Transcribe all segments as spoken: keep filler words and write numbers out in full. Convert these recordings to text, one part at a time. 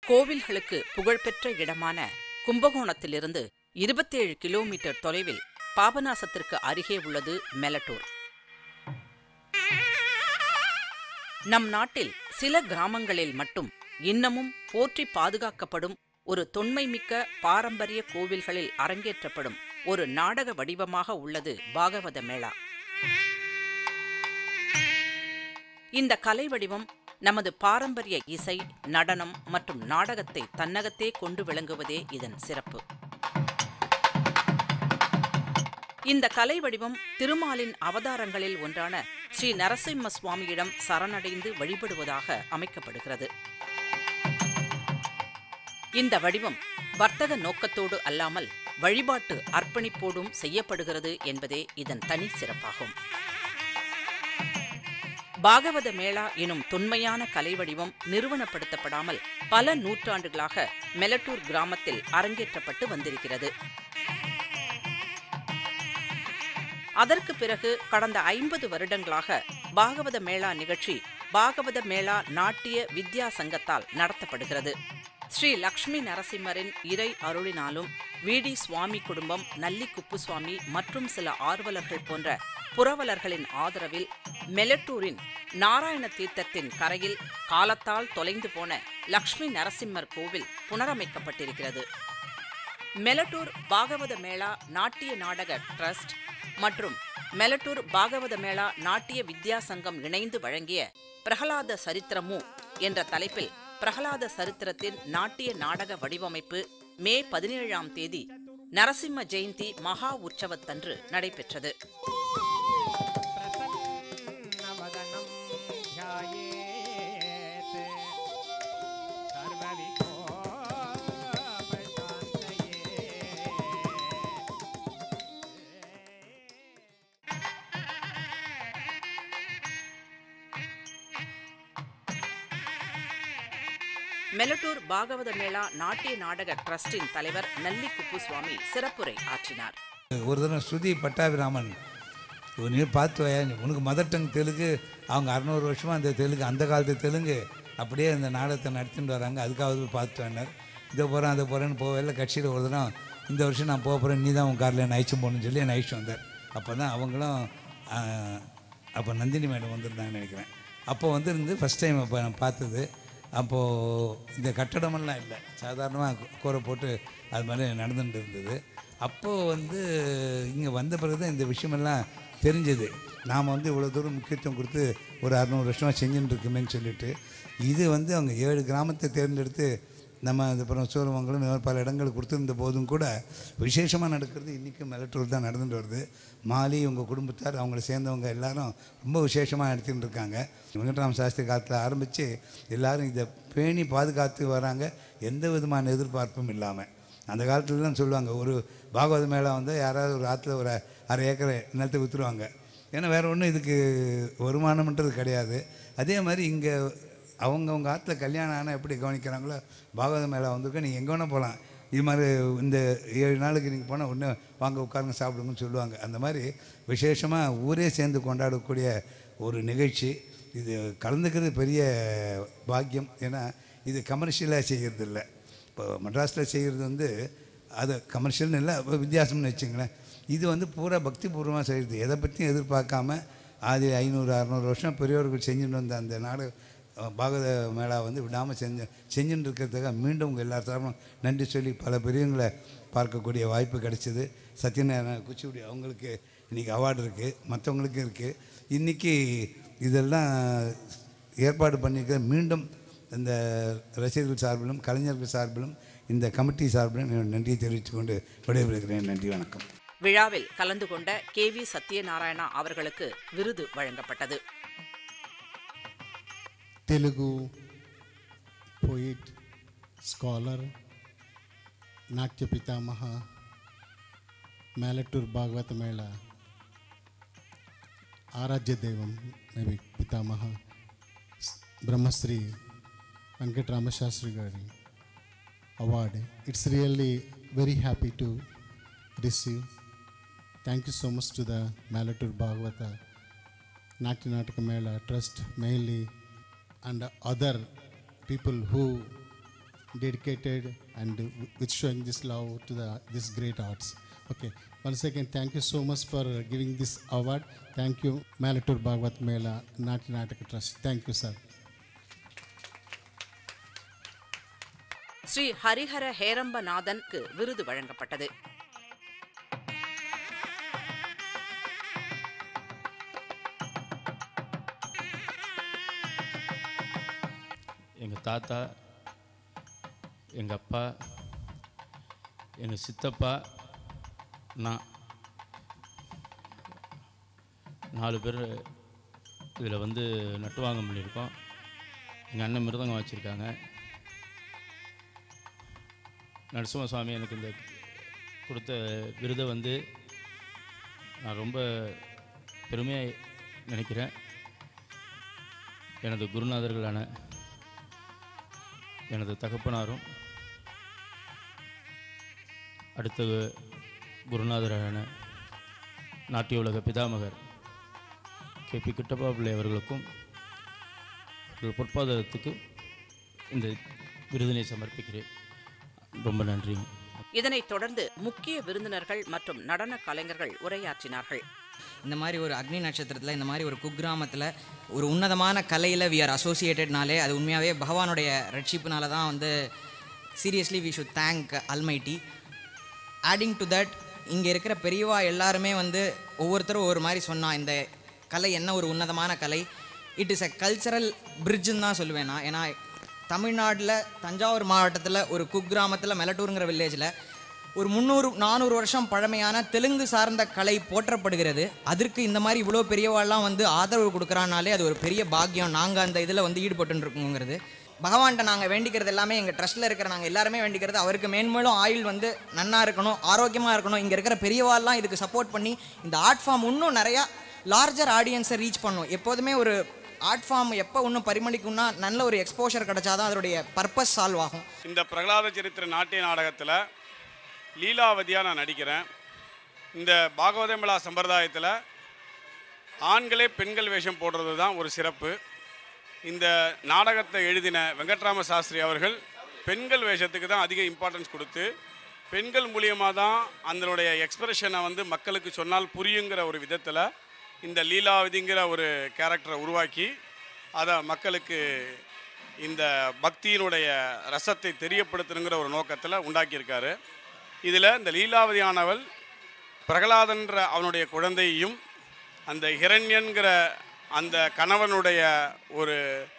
கோவில்களுக்கு புகழ்பெற்ற இடமான கும்பகோணத்திலிருந்து இருபத்தேழு கிலோமீட்டர் தொலைவில் பாபநாசத்திற்கு அருகே உள்ளது மெலட்டூர். நம் நாட்டில் சில கிராமங்களில் மட்டும் இன்னமும் போற்றி பாதுகாக்கப்படும் ஒரு தொன்மைமிக்க பாரம்பரிய கோவில்களில் அரங்கேற்றப்படும் ஒரு நாடக வடிவமாக உள்ளது பாகவத மேளா. இந்த கலை வடிவம் நமது பாரம்பரிய இசை, நடனம் மற்றும் நாடகத்தை தன்னகத்தே கொண்டு விளங்குவதே இதன் சிறப்பு. இந்த கலை வடிவம் திருமாலின் அவதாரங்களில் ஒன்றான ஸ்ரீ நரசிம்ம சுவாமியிடம் சரணடைந்து வழிபடுவதாக அமைக்கப்படுகிறது. இந்த வடிவம் வர்த்தக நோக்கத்தோடு அல்லாமல் வழிபாட்டு அர்ப்பணிப்போடும் செய்யப்படுகிறது என்பதே இதன் தனி சிறப்பாகும். பாகவத மேளா எனும் தொன்மையான கலை வடிவம் நிறுவனப்படுத்தப்படாமல் பல நூற்றாண்டுகளாக மெலட்டூர் கிராமத்தில் அரங்கேற்றப்பட்டு வந்திருக்கிறது. அதற்கு பிறகு கடந்த ஐம்பது வருடங்களாக பாகவத மேளா நிகழ்ச்சி பாகவத மேளா நாட்டிய வித்யா சங்கத்தால் நடத்தப்படுகிறது. ஸ்ரீ லக்ஷ்மி நரசிம்மரின் இறை அருளினாலும் வி டி சுவாமி குடும்பம், நல்லி குப்புசுவாமி மற்றும் சில ஆர்வலர்கள் போன்ற புரவலர்களின் ஆதரவில் மெலட்டூரின் நாராயண தீர்த்தத்தின் கரையில் காலத்தால் தொலைந்து போன லக்ஷ்மி நரசிம்மர் கோவில் புனரமைக்கப்பட்டிருக்கிறது. மெலட்டூர் பாகவத மேளா நாட்டிய நாடக டிரஸ்ட் மற்றும் மெலட்டூர் பாகவத மேளா நாட்டிய வித்யா சங்கம் இணைந்து வழங்கிய பிரகலாத சரித்திரமு என்ற தலைப்பில் பிரகலாத சரித்திரத்தின் நாட்டிய நாடக வடிவமைப்பு மே பதினேழாம் தேதி நரசிம்ம ஜெயந்தி மகா உற்சவத்தன்று நடைபெற்றது. மெலட்டூர் பாகவத மேளா நாட்டிய நாடக டிரஸ்டின் தலைவர் நல்லி குப்புசுவாமி சிறப்புரை ஆற்றினார். ஒரு தினம் ஸ்ருதி பட்டாபிராமன், நீ பார்த்து வயா, உனக்கு மதர் டங் தெலுங்கு, அவங்க அறநூறு வருஷமாக அந்த தெலுங்கு, அந்த காலத்து தெலுங்கு அப்படியே அந்த நாடகத்தை நடத்திட்டு வராங்க, அதுக்காவது பார்த்து வேண்டார். இதை போகிறேன் அதை போகிறேன்னு போகல. கட்சியில் ஒரு தினம் இந்த வருஷம் நான் போக போகிறேன், நீ தான் உன் காரில் என்ன அழிச்சு போகணுன்னு சொல்லி என்னை அழிச்சு வந்தார். அப்போ தான் அவங்களும் அப்போ நந்தினி மேடம் வந்திருந்தாங்கன்னு நினைக்கிறேன். அப்போ வந்துருந்து ஃபஸ்ட் டைம் அப்போ நான் பார்த்தது. அப்போது இந்த கட்டடமெல்லாம் இல்லை, சாதாரணமாக கூரை போட்டு அது மாதிரி நடந்துகிட்டு இருந்தது. அப்போது வந்து இங்கே வந்த பிறகு தான் இந்த விஷயமெல்லாம் தெரிஞ்சது. நாம் வந்து இவ்வளோ தூரம் முக்கியத்துவம் கொடுத்து ஒரு அறநூறு வருஷமாக செஞ்சுட்டு இருக்குமேன்னு சொல்லிட்டு, இது வந்து அவங்க ஏழு கிராமத்தை தேர்ந்தெடுத்து நம்ம இந்த அப்புறம் சூரமங்கலம் இந்த மாதிரி பல இடங்கள் கொடுத்துருந்த போதும் கூட விசேஷமாக நடக்கிறது இன்றைக்கும் மெலட்டூர் தான் நடந்துட்டு வருது. மாலி உங்கள் குடும்பத்தார் அவங்கள சேர்ந்தவங்க எல்லாரும் ரொம்ப விசேஷமாக நடத்திட்டு இருக்காங்க. வெங்கட்ராம சாஸ்திரி காலத்தில் ஆரம்பித்து எல்லோரும் இதை பேணி பாதுகாத்து வராங்க, எந்த விதமான எதிர்பார்ப்பும் இல்லாமல். அந்த காலத்தில் தான் சொல்லுவாங்க, ஒரு பாகவத மேளா வந்தால் யாராவது ஒரு ஆற்றுல ஒரு அரை ஏக்கரை நிலத்தை விற்றுருவாங்க. ஏன்னா வேறு ஒன்றும் இதுக்கு வருமானம்ன்றது கிடையாது. அதே மாதிரி இங்கே அவங்கவுங்க ஆற்றுல கல்யாணம் ஆனால் எப்படி கவனிக்கிறாங்களோ பாகவத மேளா வந்திருக்க, நீங்கள் எங்கே வேணால் போகலாம், இது மாதிரி இந்த ஏழு நாளுக்கு நீங்கள் போனால் ஒன்று வாங்க உட்காருங்க சாப்பிடுங்கன்னு சொல்லுவாங்க. அந்த மாதிரி விசேஷமாக ஊரே சேர்ந்து கொண்டாடக்கூடிய ஒரு நிகழ்ச்சி இது. கலந்துக்கிறது பெரிய பாக்கியம். ஏன்னா இது கமர்ஷியலாக செய்கிறது இல்லை. இப்போ மெட்ராஸில் செய்கிறது வந்து அது கமர்ஷியல்னு இல்லை, வித்தியாசம்னு வச்சுங்களேன். இது வந்து பூரா பக்தி பூர்வமாக செய்கிறது, எதை பற்றியும் எதிர்பார்க்காம ஆதி ஐநூறு அறநூறு வருஷம் பெரியவர்கள் செஞ்சுட்டு வந்த அந்த நாடு பாகவத மேளா வந்து விடாமல் செஞ்சு செஞ்சுட்டு இருக்கிறதுக்காக மீண்டும் உங்கள் எல்லா சார்பும் நன்றி சொல்லி பல பெரியவங்களை பார்க்கக்கூடிய வாய்ப்பு கிடைச்சிது. சத்யநாராயண குச்சியுடி அவங்களுக்கு இன்றைக்கி அவார்டு இருக்குது, மற்றவங்களுக்கும் இருக்குது. இன்றைக்கி இதெல்லாம் ஏற்பாடு பண்ணியிருக்க மீண்டும் இந்த ரசிகர்கள் சார்பிலும் கலைஞர்கள் சார்பிலும் இந்த கமிட்டி சார்பிலும் நன்றியை தெரிவித்துக் கொண்டு விடைபெறுகிறேன். நன்றி, வணக்கம். விழாவில் கலந்து கொண்ட கே வி சத்யநாராயணா அவர்களுக்கு விருது வழங்கப்பட்டது. Telugu poet, scholar, Natya Pitamaha, Melattur Bhagavata Mela, Aradhya Devam, maybe Pitamaha, Brahmasri, Venkatrama Shastri Gari award. It's really very happy to receive. Thank you so much to the Melattur Bhagavata Natya Nataka Mela Trust mainly and other people who dedicated and with showing this love to the this great arts. Okay, once again, thank you so much for giving this award. Thank you, Malatur Bhagavat Mela Natya Nataka Trust. Thank you, sir. Sri Harihara ஹேரம்பநாதனுக்கு விருது வழங்கப்பட்டது. எங்கள் தாத்தா, எங்கள் அப்பா, எங்கள் சித்தப்பா, நான் நாலு பேர் இதில் வந்து நட்டுவாங்கம் பண்ணியிருக்கோம். எங்கள் அண்ணன் மிருதங்கம் வச்சுருக்காங்க. நரசிம்ம சுவாமி எனக்கு இந்த கொடுத்த விருதை வந்து நான் ரொம்ப பெருமையாக நினைக்கிறேன். எனது குருநாதர்களான எனது தகப்பனாரும் அடுத்த குருநாதரான நாட்டிய உலக பிதாமகர் கே பி கிட்டப்பா பிள்ளை அவர்களுக்கும் அவர்கள் பொற்பாதத்துக்கு இந்த விருதினை சமர்ப்பிக்கிறேன். ரொம்ப நன்றி. இதனைத் தொடர்ந்து முக்கிய விருந்தினர்கள் மற்றும் நடன கலைஞர்கள் உரையாற்றினார்கள். இந்த மாதிரி ஒரு அக்னி நட்சத்திரத்தில், இந்த மாதிரி ஒரு குக்கிராமத்தில் ஒரு உன்னதமான கலையில் வி ஆர் அசோசியேட்டட்னாலே அது உண்மையாகவே பகவானுடைய ரட்சிப்புனால தான் வந்து seriously we should thank Almighty. Adding to that, இங்கே இருக்கிற பெரியவா எல்லாருமே வந்து ஒவ்வொருத்தரும் ஒரு மாதிரி சொன்னால் இந்த கலை என்ன ஒரு உன்னதமான கலை. இட் இஸ் அ கல்ச்சரல் பிரிட்ஜுன்னு தான் சொல்லுவேன் நான். ஏன்னா தமிழ்நாட்டில் தஞ்சாவூர் மாவட்டத்தில் ஒரு குக்கிராமத்தில் மெலட்டூருங்கிற வில்லேஜில் ஒரு முந்நூறு நானூறு வருஷம் பழமையான தெலுங்கு சார்ந்த கலை போற்றப்படுகிறது. அதற்கு இந்த மாதிரி இவ்வளோ பெரியவாள்லாம் வந்து ஆதரவு கொடுக்குறானாலே அது ஒரு பெரிய பாக்கியம். நாங்கள் அந்த இதில் வந்து ஈடுபட்டுருக்கோங்கிறது பகவான்கிட்ட நாங்கள் வேண்டிக்கிறது எல்லாமே, எங்கள் ட்ரஸ்ட்டில் இருக்கிற நாங்கள் எல்லாருமே வேண்டிக்கிறது அவருக்கு மேன்மேலும் ஆயுள் வந்து நன்னா இருக்கணும், ஆரோக்கியமாக இருக்கணும். இங்கே இருக்கிற பெரியவாள்லாம் இதுக்கு சப்போர்ட் பண்ணி இந்த ஆர்ட் ஃபார்ம் இன்னும் நிறையா லார்ஜர் ஆடியன்ஸை ரீச் பண்ணும். எப்போதுமே ஒரு ஆர்ட் ஃபார்ம் எப்போ இன்னும் பரிமளிக்கும்னா நல்ல ஒரு எக்ஸ்போஷர் கிடைச்சாதான் அதோடைய பர்பஸ் சால்வ் ஆகும். இந்த பிரகலாத சரித்திர நாட்டிய நாடகத்தில் லீலாவதியாக நான் நடிக்கிறேன். இந்த பாகவத மேளா சம்பிரதாயத்தில் ஆண்களே பெண்கள் வேஷம் போடுறது தான் ஒரு சிறப்பு. இந்த நாடகத்தை எழுதின வெங்கட்ராம சாஸ்திரி அவர்கள் பெண்கள் வேஷத்துக்கு தான் அதிக இம்பார்ட்டன்ஸ் கொடுத்து பெண்கள் மூலியமாக தான் அதனுடைய எக்ஸ்பிரஷனை வந்து மக்களுக்கு சொன்னால் புரியுங்கிற ஒரு விதத்தில் இந்த லீலாவதிங்கிற ஒரு கேரக்டரை உருவாக்கி அதை மக்களுக்கு இந்த பக்தியினுடைய ரசத்தை தெரியப்படுத்தணுங்கிற ஒரு நோக்கத்தில் உண்டாக்கியிருக்காரு. இதில் இந்த லீலாவதியானவள் பிரகலாதன்ற அவனுடைய குழந்தையையும் அந்த ஹிரண்யன்கிற அந்த கணவனுடைய ஒரு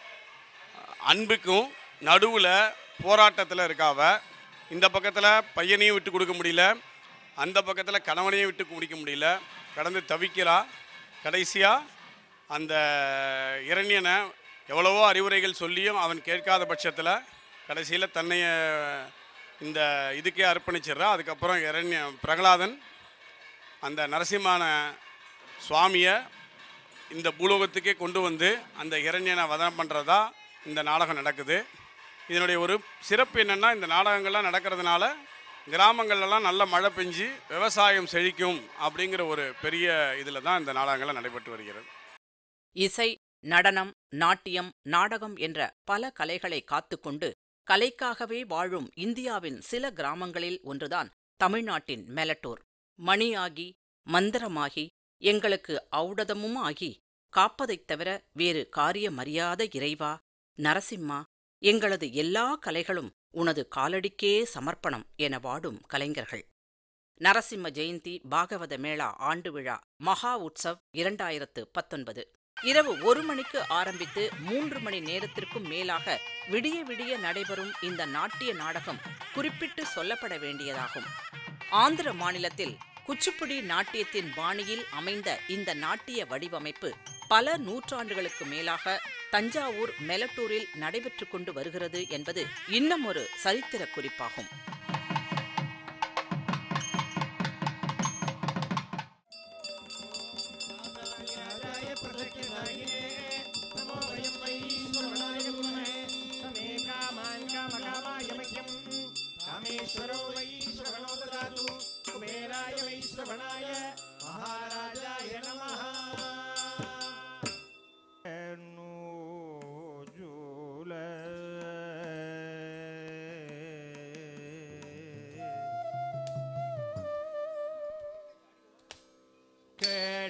அன்புக்கும் நடுவில் போராட்டத்தில் இருக்காவ. இந்த பக்கத்தில் பையனையும் விட்டு கொடுக்க முடியல, அந்த பக்கத்தில் கணவனையும் விட்டு குடிக்க முடியல, கடந்து தவிக்கிறா. கடைசியாக அந்த இரண்யனை எவ்வளவோ அறிவுரைகள் சொல்லியும் அவன் கேட்காத பட்சத்தில் கடைசியில் தன்னைய இந்த இதுக்கே அர்ப்பணிச்சிடுறா. அதுக்கப்புறம் இரண்ய பிரகலாதன் அந்த நரசிம்மான சுவாமியை இந்த பூலோகத்துக்கே கொண்டு வந்து அந்த இரண்யனை வதனம் பண்ணுறதா இந்த நாடகம் நடக்குது. இதனுடைய ஒரு சிறப்பு என்னென்னா, இந்த நாடகங்கள்லாம் நடக்கிறதுனால கிராமங்கள்லாம் நல்ல மழை பெஞ்சு விவசாயம் செழிக்கும் அப்படிங்கிற ஒரு பெரிய இதில் தான் இந்த நாடகங்கள்லாம் நடைபெற்று வருகிறது. இசை, நடனம், நாட்டியம், நாடகம் என்ற பல கலைகளை காத்துக்கொண்டு கலைக்காகவே வாழும் இந்தியாவின் சில கிராமங்களில் ஒன்றுதான் தமிழ்நாட்டின் மெலட்டூர். மணியாகி மந்திரமாகி எங்களுக்கு ஔடதமும் ஆகி காப்பதைத் தவிர வேறு காரியமறியாத இறைவா நரசிம்மா, எங்களது எல்லா கலைகளும் உனது காலடிக்கே சமர்ப்பணம் என வாடும் கலைஞர்கள். நரசிம்ம ஜெயந்தி பாகவத மேளா ஆண்டு விழா மகா உற்சவ் இரண்டாயிரத்து பத்தொன்பது இரவு ஒரு மணிக்கு ஆரம்பித்து மூன்று மணி நேரத்திற்கும் மேலாக விடிய விடிய நடைபெறும் இந்த நாட்டிய நாடகம் குறிப்பிட்டு சொல்லப்பட வேண்டியதாகும். ஆந்திர மாநிலத்தில் குச்சிப்புடி நாட்டியத்தின் பாணியில் அமைந்த இந்த நாட்டிய வடிவமைப்பு பல நூற்றாண்டுகளுக்கு மேலாக தஞ்சாவூர் மெலட்டூரில் நடைபெற்று கொண்டு வருகிறது என்பது இன்னும் ஒரு சரித்திர குறிப்பாகும்.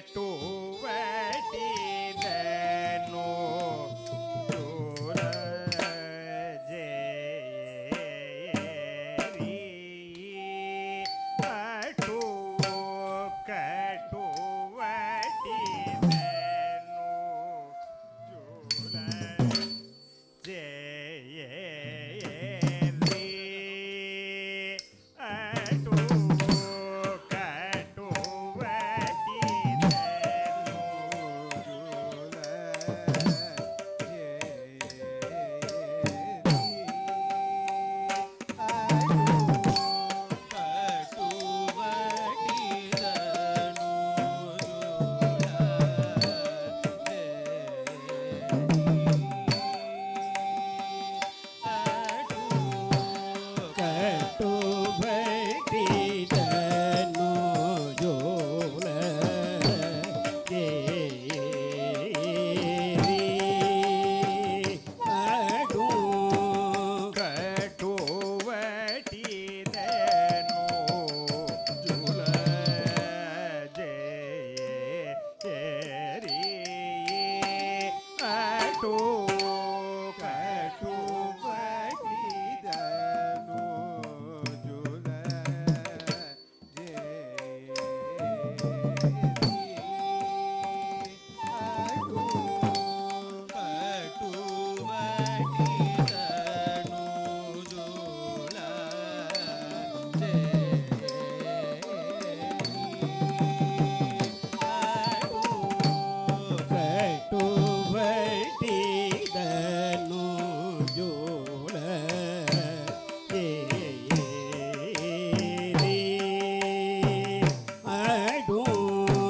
I don't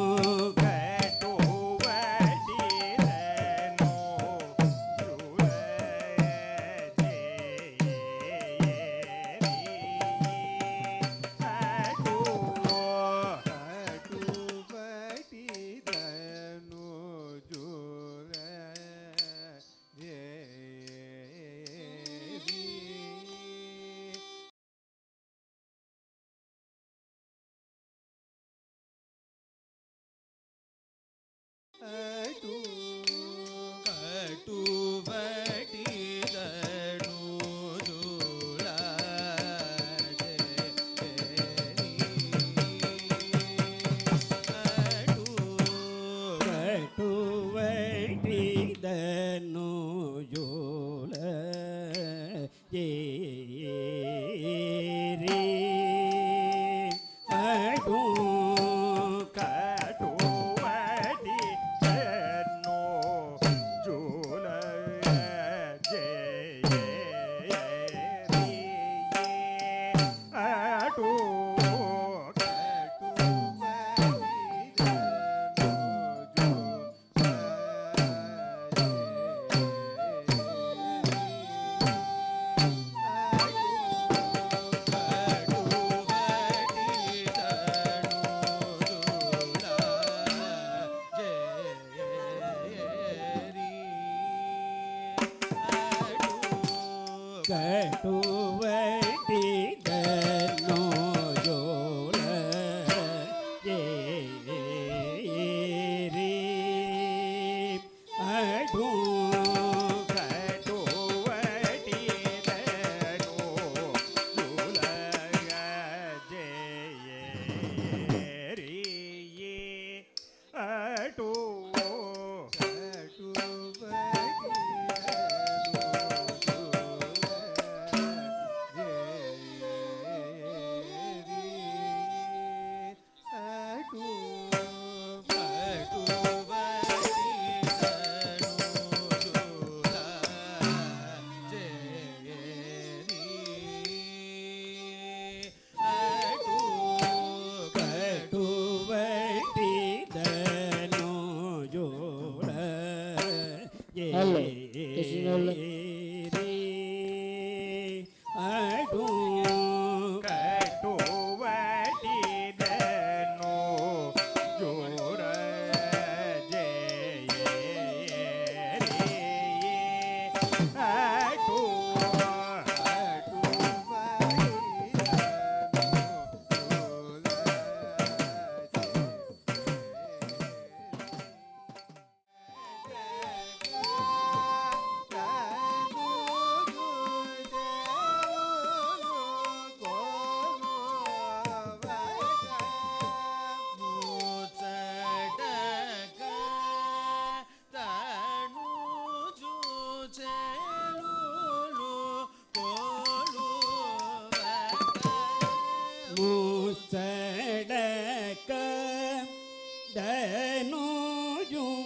தனோயும்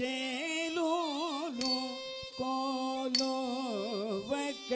சேலோலும் கோலோ வைக்க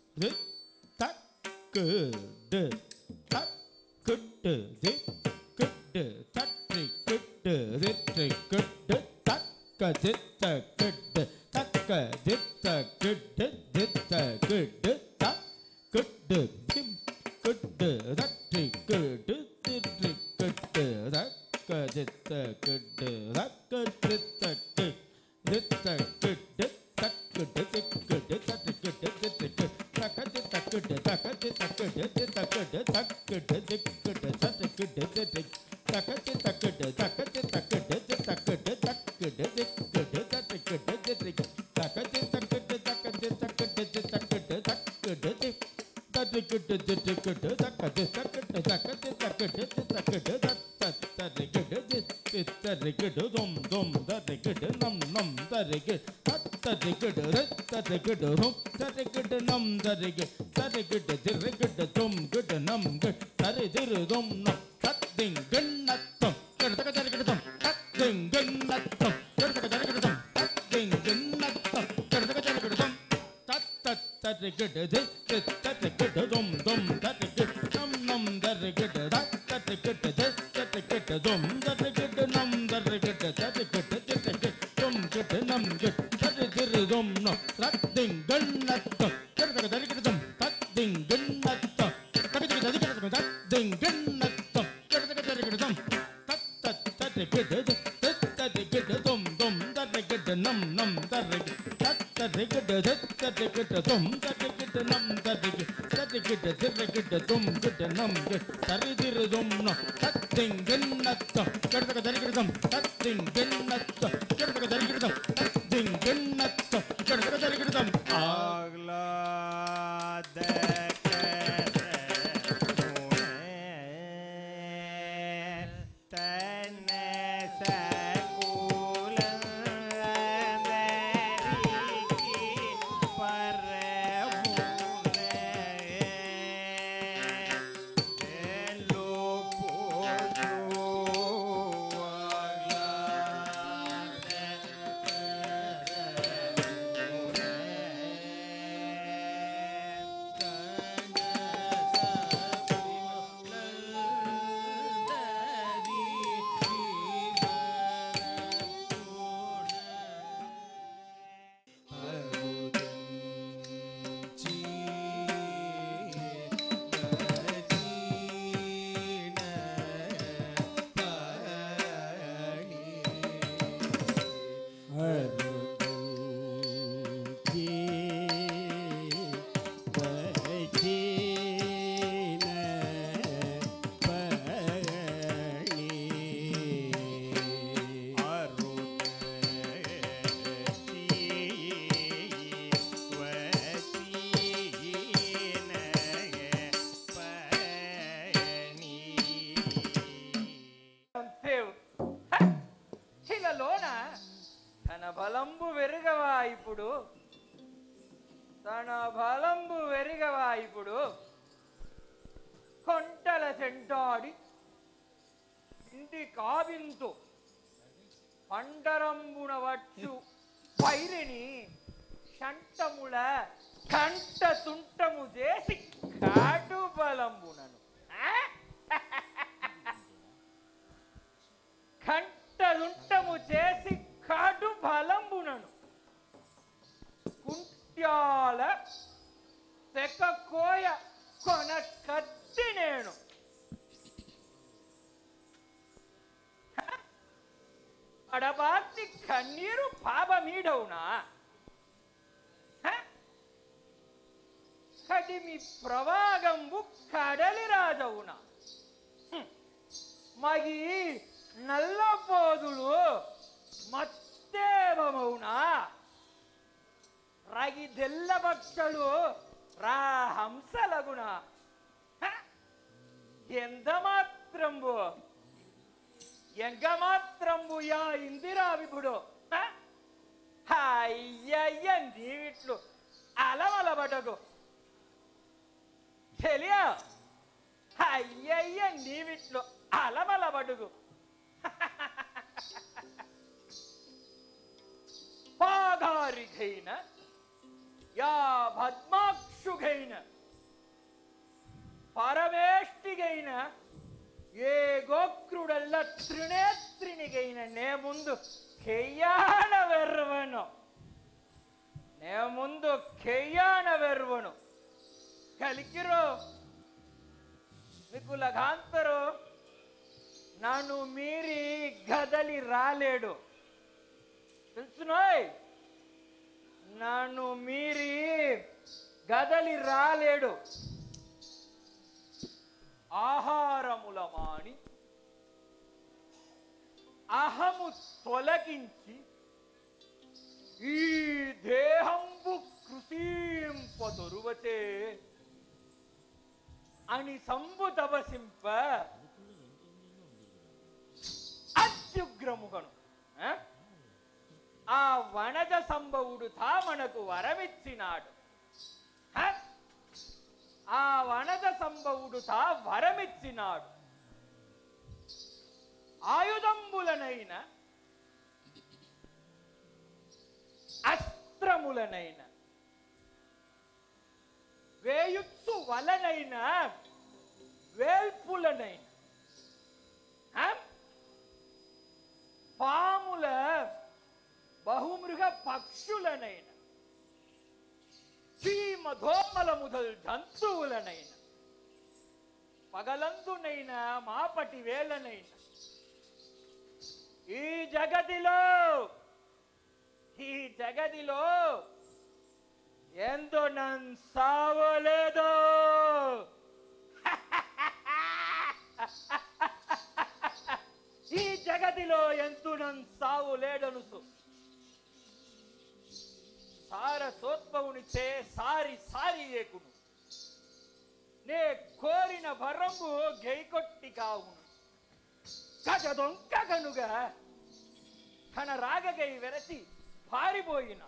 கு டு த கு டு தி கு கிட்டு தட்டி கிட்டு திட்டு கிட்டு தக்க தித்த கிட்டு தக்க தித்த கிட்டு தித்த கிட்டு தக் கிட்டு திம் கிட்டு தட்டி கிட்டு திட்டு கிட்டு தக்க தித்த கிட்டு தக்க தித்த கிட்டு தித்த கிட்டு தக்கிட்டு திக்கிட்டு தட்டி கிட்டு திட்டு தக்கத்து தக்கிட்டு தக்கத்து தக்கிட்டு தக்கிட்டு தக்கிட்டு திக்கிட்டு தட்டிக்கிட்டு திட்டு தக்கத்து தக்கிட்டு தக்கத்து தக்கிட்டு தக்கிட்டு தக்கிட்டு திக்கிட்டு தட்டிக்கிட்டு திட்டு தக்கத்து தக்கிட்டு தக்கத்து தக்கிட்டு தக்கிட்டு தக்கிட்டு திக் தட்டிக்கிட்டு திட்டிக்கிட்டு தக்கத்து தக்கிட்டு தக்கத்து தக்கிட்டு தக்கிட்டு தத் தட்டிக்கிட்டு தித் தட்டிக்கிட்டு தும் தும் தட்டிக்கிட்டு நம் நம் தட்டிக்கிட்டு தத் தட்டிக்கிட்டு ரத் தட்டிக்கிட்டு ரும் தட்டிக்கிட்டு நம் தட்டிக்கிட்டு தட்டிக்கிட்டு திரிக்கிட்டு தும் கிட்டு நம் கிட் தரி திரு தும் நம் தத்திங் கிண்ணத்தம் கிடத்தக்க தரிக்கிட்டும் தத்திங் கிண்ணத்தம் கிடத்தக்க தரிக்கிட்டும் தத்திங் கிண்ணத்தம் கிடத்தக்க தரிக்கிட்டும் தத் தத் தட்டிக்கிட்டு தித் தட்டிக்கிட்டு தும் தும் தட்டிக்கிட்டு நம் நம் தட்டிக்கிட்டு தத் தட்டிக்கிட்டு தித் தட்டிக்கிட்டு தும் தட்டிக்கிட்டு நம் தட்டிக்கிட்டு தட்டிக்கிட்டு திட்டிக்கிட்டு தும் கிட்டு நம் கிட் தரி திரு தும் நம் தத்திங் கிண்ணத்தம் கிடத்தக்க தரிக்கிட்டும் தத்திங் கிண்ணத்தம் தட்டிக்கிட்டு தரிக்கிட்டும் தத்திங் கிண்ணத்தம் கிடத்தக்க தரிக்கிட்டும் தத் தத் தட்டிக்கிட்டு தித் தட்டிக்கிட்டு தும் தும் தட்டிக்கிட்டு நம் நம் தட்டிக்கிட்டு தத் தட்டிக்கிட்டு தித் தட்டிக்கிட்டு தும் தட்டிக்கிட்டு நம் தட்டிக்கிட்டு தட்டிக்கிட்டு திரிக்கிட்டு தும் கிட்டு நம் கிட் தரி திரு தும் நம் தத்திங் கிண்ணத்தம் கிடத்தக்க தரிக்கிட்டும் தத்திங் கிண்ணத்தம் கிடத்தக்க தரிக்கிட்டும் தத்திங் கிண்ணத்தம் கிடத்தக்க தரிக்கிட்டும் ஆகலாத బలంబు వెరుగవా ఇప్పుడు తన బలంబు వెరుగవా ఇప్పుడు కొంటల చెంటాడి ఇంటి కావింతు పండరంబున వచ్చు పైరిని షంటముల కంట తుంటము చేసి కాటు బలంబునను కంట తుంటము చేసి కాటు బలంబునను కుంట్యాల తెక్క కోయ కొన కత్తి నేను అడబార్తి కన్నీరు పాపమీడవునా కడిమి ప్రవాగంబు కడలి రాజవునా మగి నల్లపోదులు మత్తేవమవునా రగి తెల్ల పక్షలు రా హంసలగునా ఎంత మాత్రంబు ఎంగ మాత్రంబు యా ఇందిరా విభుడు అయ్యయ్య నీవిట్లు అలమలబడగు తెలియ అయ్యయ్య నీవిట్లు అలమలబడుగు పాగారిగైన యా పద్మాక్షుగైన పరమేష్టిగైన ఏ గోక్రుడల్ల త్రినేత్రినిగైన నే ముందు కెయ్యాన వెర్వను నే ముందు కెయ్యాన వెర్వను కలికిರೋ మీకు లగాంతరు నన్ను మీరి గదలి రాలేడు తెలుసునోయ్ నన్ను మీరి గదలి రాలేడు ఆహారముల మాని అహము తొలగించి ఈ దేహంబు కృషింపదొరువతే అని సంబు తపసింప అత్యుగ్రముగను ఆ వనజ సంభవుడు తా మనకు వరమిచ్చినాడు ఆ వనజ సంభవుడు తా వరమిచ్చినాడు ఆయుధంబులనైన అస్త్రములనైన వేయుత్తు వలనైన వేల్పులనైన పాముల బహుమృగ పక్షులనైన చీమధోమల ముదల్ జంతువులనైన పగలందునైన మాపటి వేలనైన ఈ జగతిలో ఈ జగతిలో ఎంతో నన్ సావలేదు ఈ జగతిలో ఎంతో నన్ సావు లేడను సారసోద్భవునిచే సారి సారి ఏకును నే కోరిన వరంబు గైకొట్టి కావును కగదొంకగనుగా తన రాగగై వెరసి పారిపోయినాడు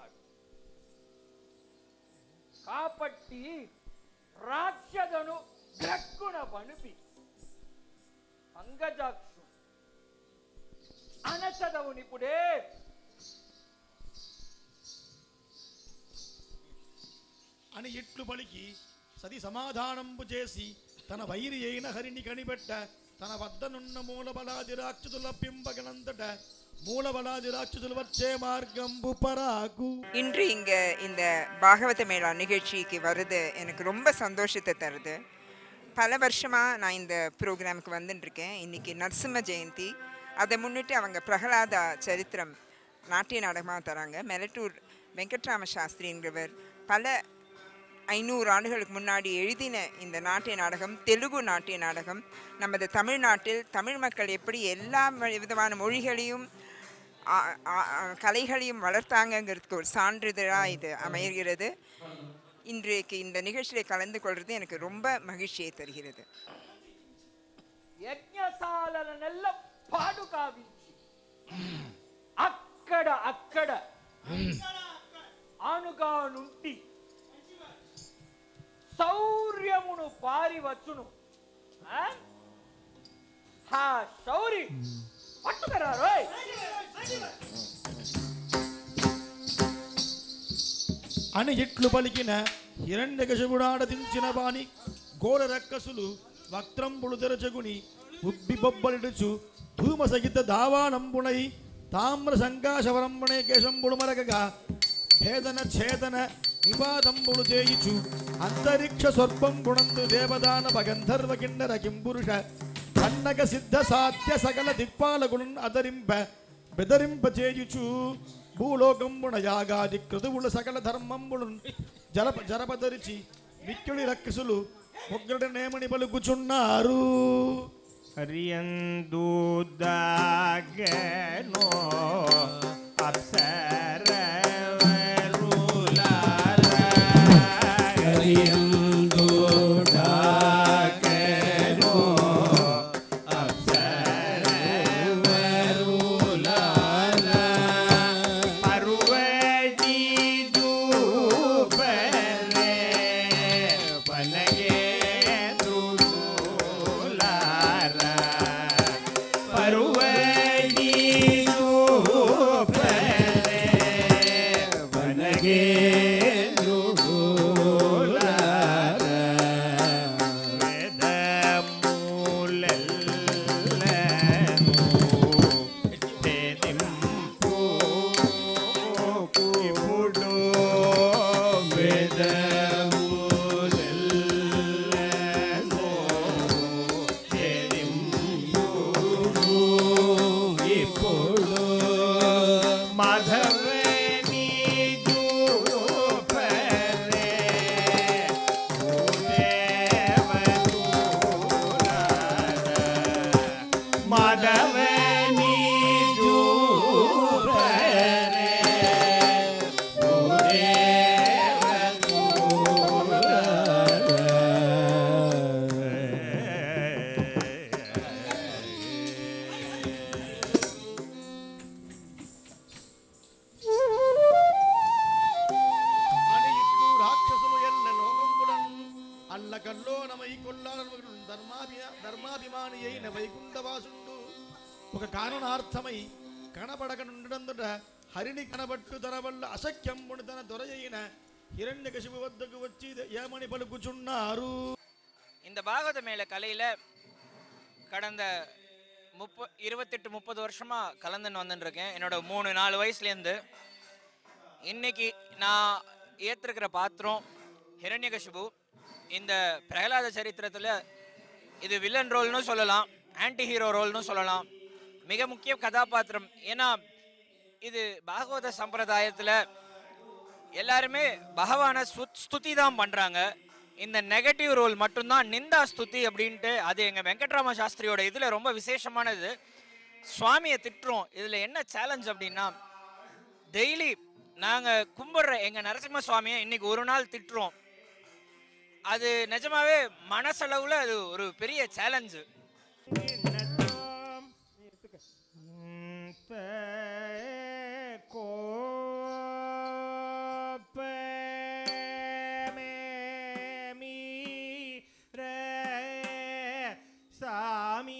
కాబట్టి రాక్షసును గ్రక్కున పనిపి అంగజాక్షు అనచదవునిప్పుడే అని ఇట్లు పలికి సది సమాధానంబు చేసి తన వైరి అయిన హరిని కనిపెట్ట తన వద్దనున్న మూలబలాది రాక్షసుల పింబగనంతట மூலபலாதி ராட்சசுல வச்சே மார்க்கம்பு பராகு. இன்று இங்க இந்த பாகவத மேளா நிகழ்ச்சிக்கு வருது எனக்கு ரொம்ப சந்தோஷத்தை தருது. பல வருஷமாக நான் இந்த ப்ரோக்ராமுக்கு வந்துட்டுருக்கேன். இன்றைக்கி நரசிம்ம ஜெயந்தி, அதை முன்னிட்டு அவங்க பிரகலாதா சரித்திரம் நாட்டிய நாடகமாக தராங்க. மெலட்டூர் வெங்கட்ராம சாஸ்திரிங்கிறவர் பல ஐநூறு ஆண்டுகளுக்கு முன்னாடி எழுதின இந்த நாட்டிய நாடகம் தெலுங்கு நாட்டிய நாடகம் நமது தமிழ்நாட்டில் தமிழ் மக்கள் எப்படி எல்லா விதமான மொழிகளையும் கலைகளையும் வளர்த்தாங்கங்கிறதுக்கு ஒரு சான்றிதழாக இது அமைகிறது. இன்றைக்கு இந்த நிகழ்ச்சியில் கலந்து கொள்வது எனக்கு ரொம்ப மகிழ்ச்சியை தருகிறது. యజ్ఞశాలనెల్లం పాడు కావించి అక్కడ అక్కడ ఆనుగా నుండి శౌర్యమును పారివచ్చును. హా శౌరి పట్టుకరా రోయ్. అని ఇట్లు పలికిన హిరణ్యకశిపుడాడదించిన బాణి ఘోర రక్కసులు వక్త్రంబులు తెరచగుని ఉబ్బి బొబ్బలిడుచు ధూమ సహిత దావానంబునై తామ్ర సంకాశవరంబణే కేశంబుడు మరగగా భేదన ఛేదన నివాదంబులు చేయిచు అంతరిక్ష స్వర్పంబుణందు దేవదానవ గంధర్వ కిన్నర కింపురుష కన్నగ సిద్ధ సాధ్య సకల దిక్పాలకులను అదరింప బెదరింప చేయుచు భూలోకంబుణ యాగాది క్రతువుల సకల ధర్మంబులు జలప జరపదరిచి మిక్కిడి రక్కసులు ముగ్గుడ నేమని పలుకుచున్నారు. హరియందు దాగనో అప్సరవరులారా హరియందు దాగనో అప్సరవరులారా పర్వతి దూపరే పనగే దులారా పర్వతి దూపరే மதவனி ஜூபரே குருதேவ అనిట్లు రాక్షసులు ఎల్ల లోకంబులన్ అల్ల కల్లో నమై కొల్లాలను ధర్మాభి ధర్మాభిమాని అయిన వైకుంఠవాసుండు ఒక కారణార్థమై కనపడక నుండినందుట హరిని కనబట్టు తన వల్ల అసఖ్యంబుని తన దొరయైన హిరణ్యకశిపు వద్దకు వచ్చి ఏమని పలుకుచున్నారు. இந்த பாகவத மேள கலையில் கடந்த முப்ப இருபத்தெட்டு முப்பது வருஷமாக கலந்துன்னு வந்துட்டுருக்கேன். என்னோட மூணு நாலு வயசுலேருந்து இன்னைக்கு நான் ஏற்றிருக்கிற பாத்திரம் ஹிரண்யகசிபு. இந்த பிரகலாத சரித்திரத்தில் இது வில்லன் ரோல்னு சொல்லலாம், ஆன்டி ஹீரோ ரோல்னு சொல்லலாம், மிக முக்கிய கதாபாத்திரம். ஏன்னா இது பாகவத சம்பிரதாயத்தில் எல்லாருமே பகவானை ஸ்துதி தான் பண்ணுறாங்க. இந்த நெகட்டிவ் ரோல் மட்டும்தான் நிந்தா ஸ்துதி அப்படின்ட்டு. அது எங்கள் வெங்கட்ராம சாஸ்திரியோட இதில் ரொம்ப விசேஷமானது. சுவாமியை திட்டுறோம். இதில் என்ன சேலஞ்ச் அப்படின்னா, டெய்லி நாங்கள் கும்பிட்ற எங்கள் நரசிம்ம சுவாமியை இன்னைக்கு ஒரு நாள் திட்டுறோம். அது நிஜமாவே மனசளவில் அது ஒரு பெரிய சேலஞ்சு. சாமி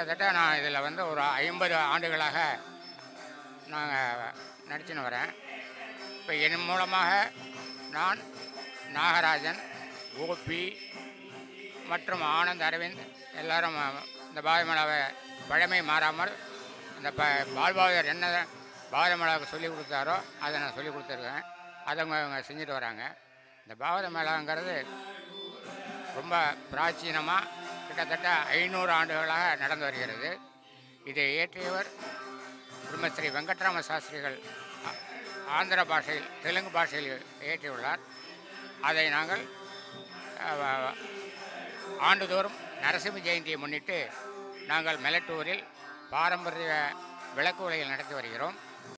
கிட்டத்தட்ட நான் இதில் வந்து ஒரு ஐம்பது ஆண்டுகளாக நாங்கள் நடிச்சுன்னு வரேன். இப்போ என் மூலமாக நான், நாகராஜன், கோபி மற்றும் ஆனந்த், அரவிந்த் எல்லாரும் இந்த பாகவதமேளாவை பழமை மாறாமல் இந்த ப பால்பாவதர் என்ன பாகவதமேளாவுக்கு சொல்லிக் கொடுத்தாரோ அதை நான் சொல்லிக் கொடுத்துருக்கேன். அதை அவங்க அவங்க செஞ்சுட்டு வராங்க. இந்த பாகவதமேளாங்கிறது ரொம்ப பிராச்சீனமாக கிட்டத்தட்ட ஐநூறு ஆண்டுகளாக நடந்து வருகிறது. இதை இயற்றியவர் பிரம்மஸ்ரீ வெங்கட்ராம சாஸ்திரிகள் ஆந்திர பாஷையில், தெலுங்கு பாஷையில் இயற்றியுள்ளார். அதை நாங்கள் ஆண்டுதோறும் நரசிம்ம ஜெயந்தியை முன்னிட்டு நாங்கள் மெலட்டூரில் பாரம்பரிய விளக்கு உலையில் நடத்தி வருகிறோம்.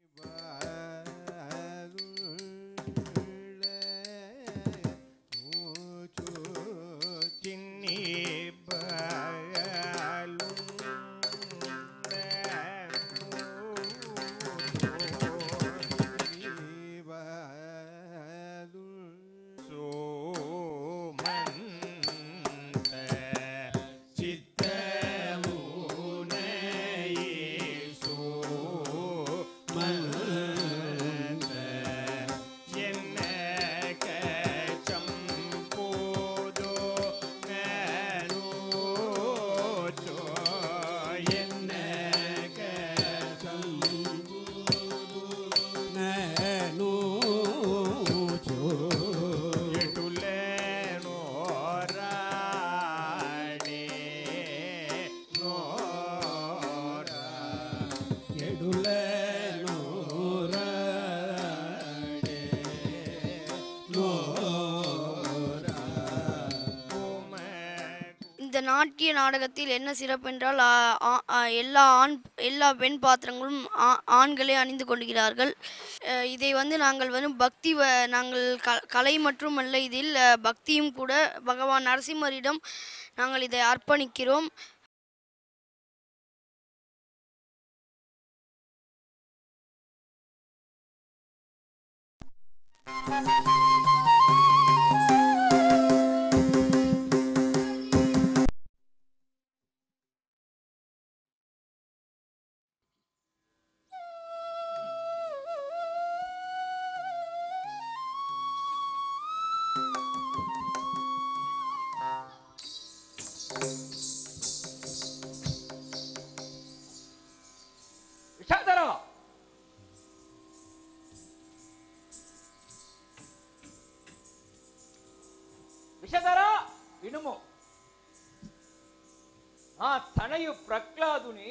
நாட்டிய நாடகத்தில் என்ன சிறப்பென்றால் எல்லா ஆண் எல்லா பெண் பாத்திரங்களும் ஆண்களே அணிந்து கொள்கிறார்கள். இதை வந்து நாங்கள் வந்து பக்தி நாங்கள் க கலை மற்றும் அல்ல, இதில் பக்தியும் கூட. பகவான் நரசிம்மரிடம் நாங்கள் இதை அர்ப்பணிக்கிறோம். తనయు ప్రహ్లాదుని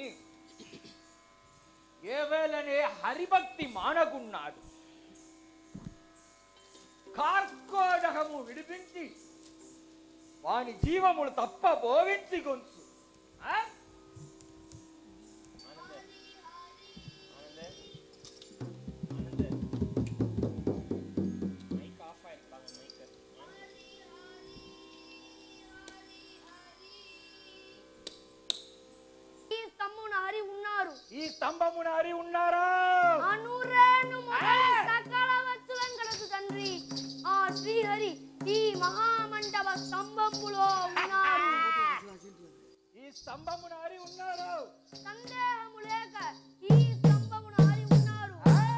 ఏవేళనే హరిభక్తి మానగున్నాడు. కార్కోడకము విడిపించి వాని జీవములు తప్ప బోవించి గొంచు. ఈ స్తంభమున హరి ఉన్నారా? అనురేను సకల వస్తువులకు తండ్రి ఆ శ్రీహరి ఈ మహామండప స్తంభములో ఉన్నారు. ఈ స్తంభమున హరి ఉన్నారు. సందేహము లేక ఈ స్తంభమున హరి ఉన్నారు.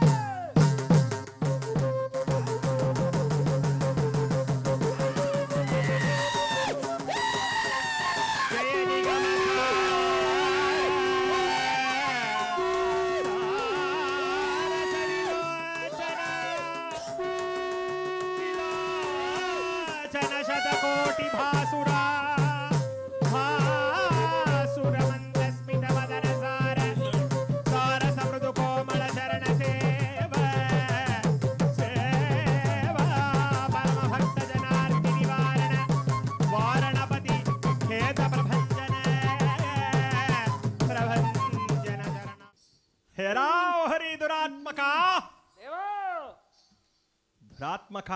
దురాత్మక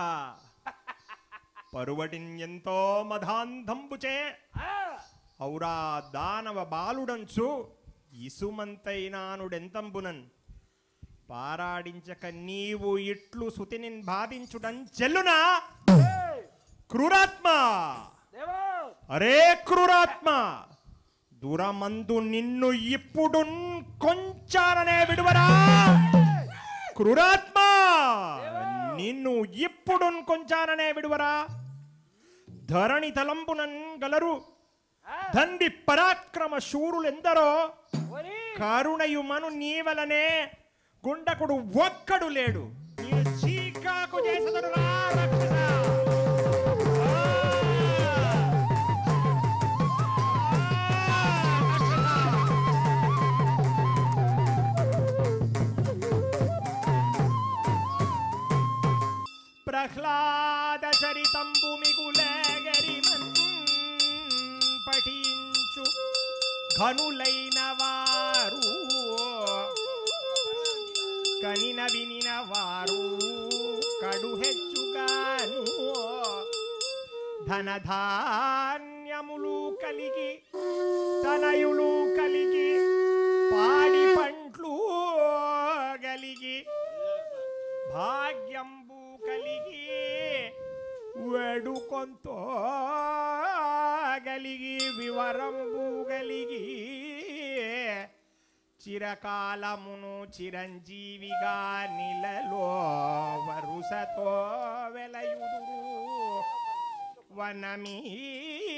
పరువటిన్యంతో మధాంతంబుచే ఔరా దానవ బాలుడంచు ఇసుమంతైనానుడెంతంబునన్ పారాడించక నీవు ఇట్లు సుతినిన్ బాధించుడం చెల్లునా? క్రూరాత్మ, అరే క్రూరాత్మ, దురమందు నిన్ను ఇప్పుడు కొంచాననే విడువరా క్రూరాత్మ, నిన్ను ఇప్పుడు కొంచాననే విడువరా. ధరణి తలంపునన్ గలరు దండి పరాక్రమ శూరులెందరో, కరుణయుమను నీవలనే గుండకుడు ఒక్కడు లేడు. నేను చీకాకు చేసదడు రా రాక్షస. ప్రహ్లాద చరితంబు మిగులగరిమన్ పఠించు ఘనులైన వారు, కనిన వినిన వారు కడు హెచ్చుగాను. ధనధాన్యములు కలిగి తనయులు కలిగి పాడి పంట్లు కలిగి భాగ్యంబు కలిగి వేడుకొంతో గలిగి వివరంబు గలిగి చిరకాలమును చిరంజీవిగా నిలలో వరుసతో వెలయుదురు. వనమీ